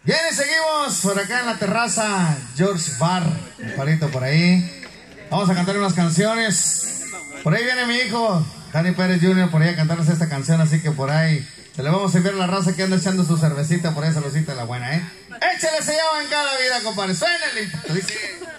Bien, y seguimos por acá en la terraza George Bar, un parito por ahí. Vamos a cantar unas canciones. Por ahí viene mi hijo, Dani Pérez Jr., por ahí a cantarnos esta canción, así que por ahí se le vamos a enviar a la raza que anda echando su cervecita por ahí, saludcita de la buena, ¿eh? Échale, se llama en cada vida, compadre. Suénale. Dice...